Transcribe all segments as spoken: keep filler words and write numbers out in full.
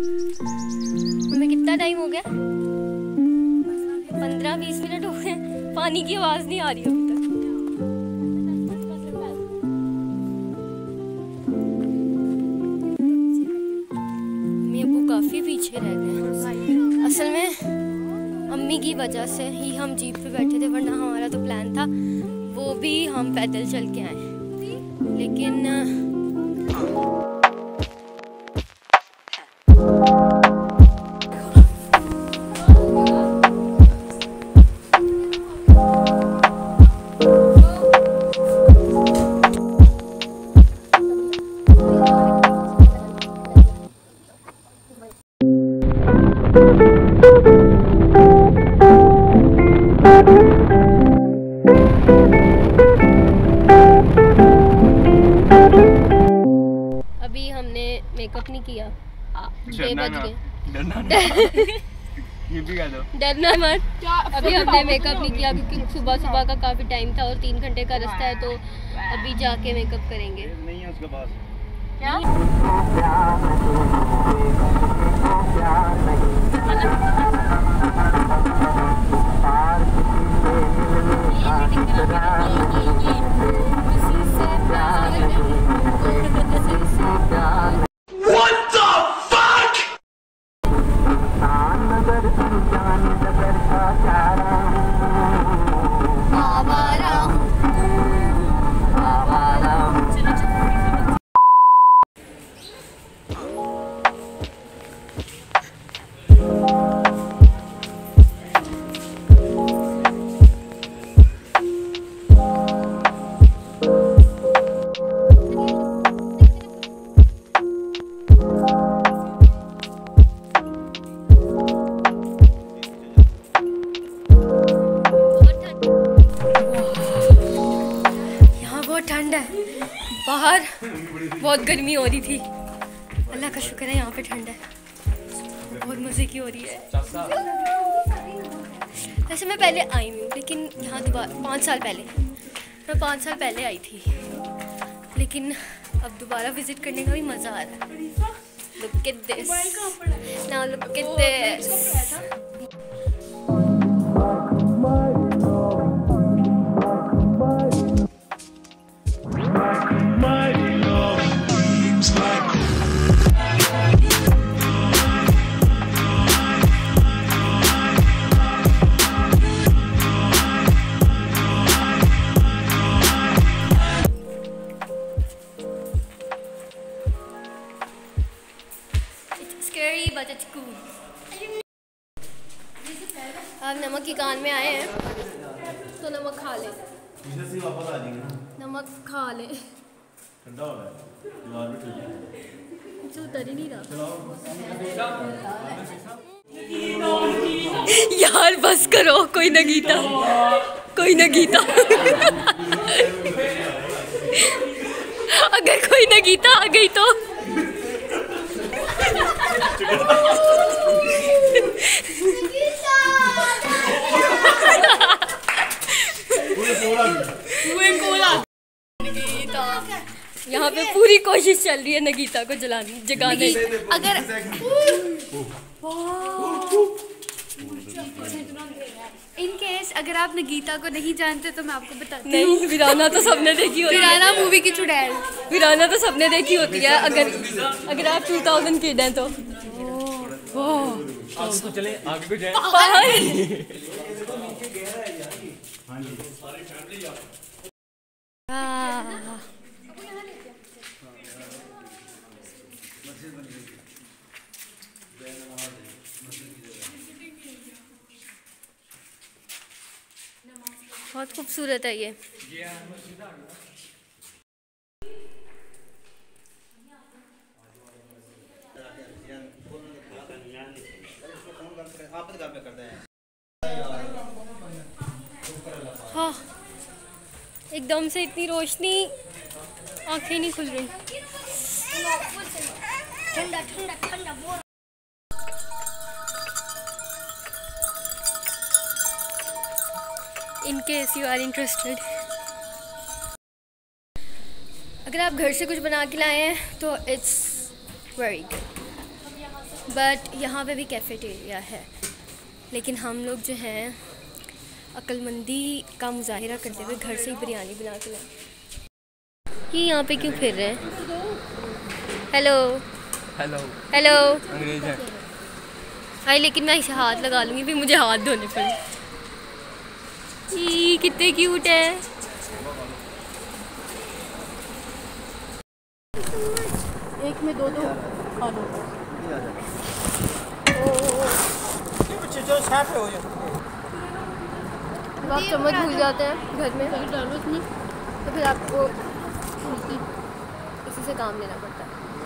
हमें कितना टाइम हो गया? पंद्रह बीस मिनट हो गए, पानी की आवाज़ नहीं आ रही अभी तक। मम्मी अब्बू काफ़ी पीछे रह गए। असल में अम्मी की वजह से ही हम जीप पे बैठे थे, वरना हमारा तो प्लान था वो भी हम पैदल चल के आए, लेकिन अभी हमने मेकअप नहीं किया, छह बज गए। डरना मत। अभी हमने मेकअप नहीं किया क्योंकि सुबह सुबह का काफ़ी टाइम था और तीन घंटे का रास्ता है, तो अभी जाके मेकअप करेंगे। नहीं है उसके पास क्या? ठंड है, बाहर बहुत गर्मी हो रही थी। अल्लाह का शुक्र है यहाँ पे ठंड है, बहुत मज़े की हो रही है। वैसे मैं पहले आई हूँ, लेकिन यहाँ दोबारा पाँच साल पहले मैं पाँच साल पहले आई थी, लेकिन अब दोबारा विज़िट करने का भी मज़ा आ रहा है। Look at this, now look at this. अब नमक की कान में आए हैं तो नमक खा ले, नमक खा ले। जो उतर ही नहीं रहा यार, बस करो। कोई नगीता, कोई नगीता अगर कोई नगीता आ गई तो यहाँ पे पूरी कोशिश चल रही है नगीता को जलाने जगाने। अगर इन केस अगर आप नगीता को नहीं जानते तो मैं आपको बताती हूँ। नहीं, वीराना तो सबने देखी होती है। वीराना मूवी की चुड़ैल, वीराना तो सबने देखी होती है। अगर अगर आप टू थाउज़ेंड किड हैं तो आगे को चले, आगे को जाए। बहुत खूबसूरत है ये। हाँ, एकदम से इतनी रोशनी, आंखें नहीं खुल रही। ठंडा ठंडा ठंडा। In case you are interested, अगर आप घर से कुछ बना के लाए हैं तो इट्स वेरी गुड। बट यहाँ पे भी कैफेटेरिया है, लेकिन हम लोग जो हैं अक्लमंदी का मुजाहिरा करते हुए घर से ही बिरयानी बना के लाए। ये यहाँ पे क्यों फिर रहे हैं? हेलो हेलो हेलो अंग्रेज है। हाय, लेकिन मैं इसे हाथ लगा लूँगी फिर मुझे हाथ धोने पड़े। ई कितने क्यूट है। एक में दो दो खा लो। आप चम्मच भूल जाते हैं घर में तो फिर आपको इसी से काम लेना पड़ता है।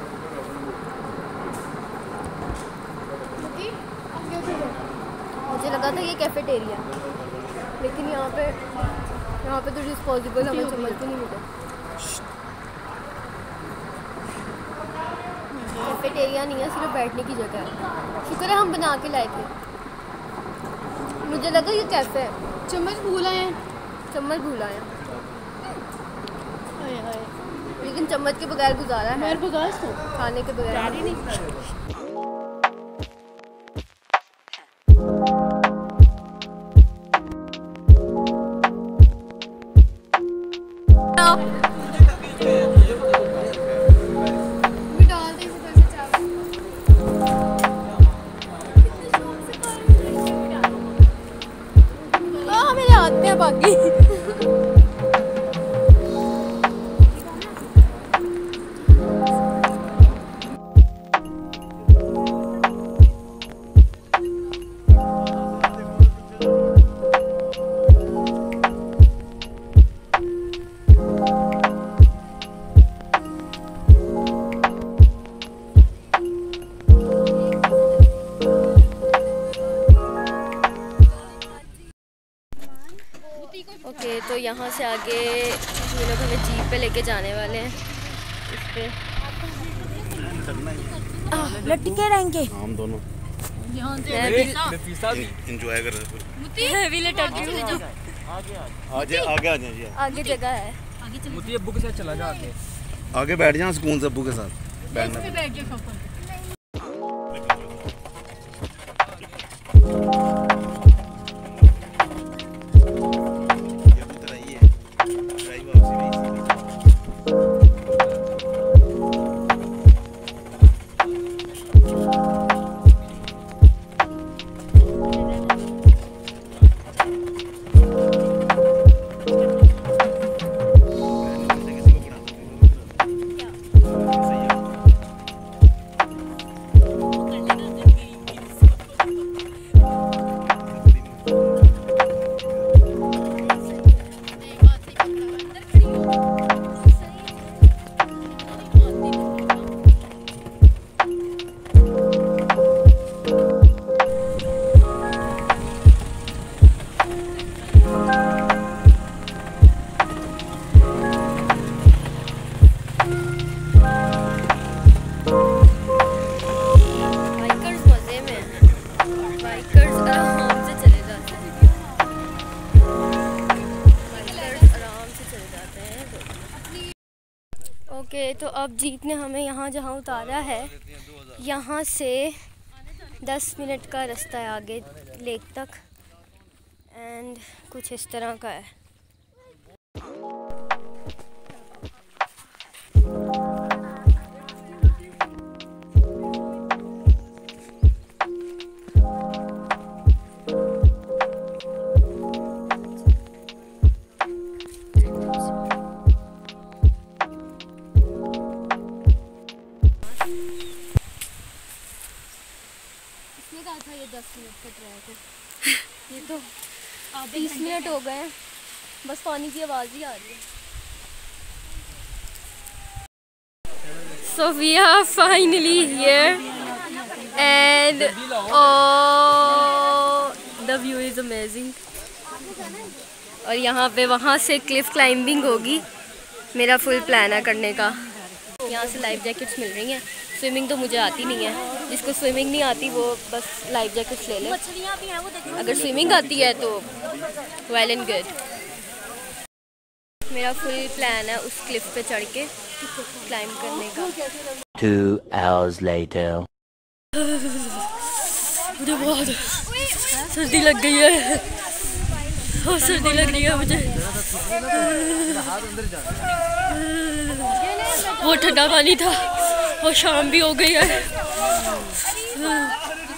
मुझे लगा था ये कैफेटेरिया, लेकिन यहाँ पे यहाँ पे तो डिस्पोजेबल हमें चम्मच भी नहीं मिले। कैफेटेरिया नहीं है, सिर्फ बैठने की जगह है। शुक्र है हम बना के लाए थे, मुझे लगा ये कैफे है। चम्मच भूला है, चम्मच भूला है, हाय हाय लेकिन चम्मच के बगैर गुजारा है, मेरे बगैर तो खाने के बगैर प्यार ही नहीं। मेरे हाथ में बाकी ओके okay, तो यहाँ से आगे ये लोग हमें जीप पे लेके जाने वाले हैं। इस पे लटके रहेंगे हम दोनों एंजॉय कर रहे मैं भी लटक गई हूँ। आगे आगे आगे आ जाइए, आगे जगह है। मुझे अब्बू के साथ चला जा आगे आगे बैठ जाओ सुकून से अब्बू के साथ बैठना। बैठ जाओ। ओके okay, तो अब जीप ने हमें यहाँ जहाँ उतारा है, यहाँ से दस मिनट का रास्ता है आगे लेक तक, एंड कुछ इस तरह का है। था ये दस मिनट का ट्रैक है, ये तो बीस मिनट हो गए हैं, बस पानी की आवाज़ ही आ रही है। So we are finally here and oh the view is amazing। और यहाँ पे वहाँ से क्लिफ क्लाइंबिंग होगी, मेरा फुल प्लान है करने का। यहाँ से लाइफ जैकेट्स मिल रही हैं। स्विमिंग तो मुझे आती नहीं है, जिसको स्विमिंग नहीं आती वो बस लाइफ जैकेट्स ले ले। अगर स्विमिंग आती है तो वेल एंड गुड। मेरा फुल प्लान है उस क्लिफ पे चढ़ के क्लाइंब करने का। Two hours later. मुझे बहुत सर्दी लग गई है, बहुत सर्दी लग रही है मुझे। बहुत ठंडा पानी था और शाम भी हो गई है।